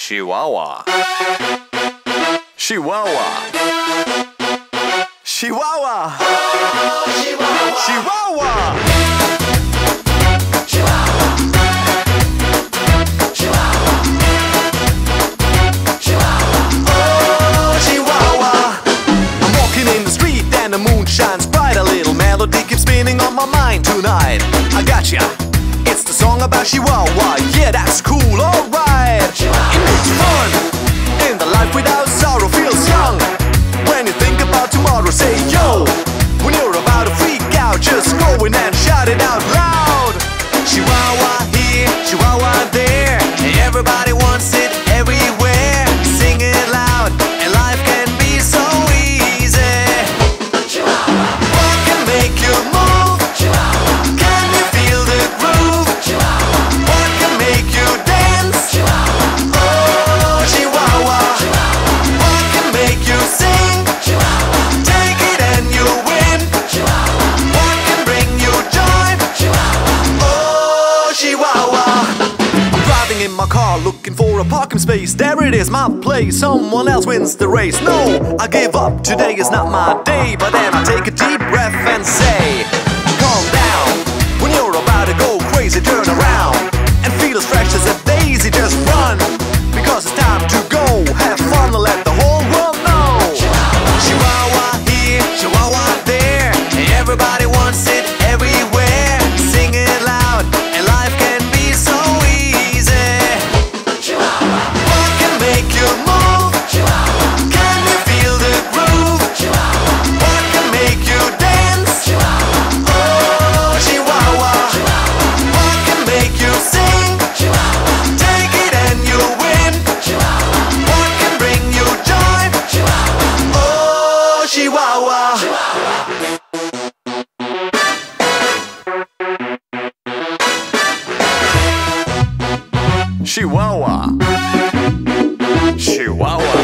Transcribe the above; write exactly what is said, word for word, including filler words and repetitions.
Chihuahua. Chihuahua. Chihuahua. Chihuahua. The moon shines bright, a little melody keeps spinning on my mind tonight. I gotcha, it's the song about Chihuahua. Yeah, that's cool, alright. It makes fun, in the life without sorrow feels young. When you think about tomorrow, say yo. When you're about to freak out, just go in and shout it out loud. Chihuahua here, Chihuahua there, everybody wants it everywhere. Sing it loud, and life can be so easy. What can make you move? Can you feel the groove? What can make you dance? Oh, Chihuahua. What can make you sing? Take it and you win. What can bring you joy? Oh, Chihuahua. I'm driving in my car looking for a parking space. There it is, my place. Someone else wins the race. No, I give up. Today is not my day. But then I take a deep breath and say, calm down. When you're about to go crazy, turn around and feel as fresh as a daisy. Just run, because it's time to go. Have fun and let the whole world know. Chihuahua here, Chihuahua there, everybody wants it everywhere. Sing it loud, and life can be so easy. What can make you move? Can you feel the groove? What can make you dance? Oh, Chihuahua. What can make you sing? Take it and you win. What can bring you joy? Oh, Chihuahua. Chihuahua. Chihuahua.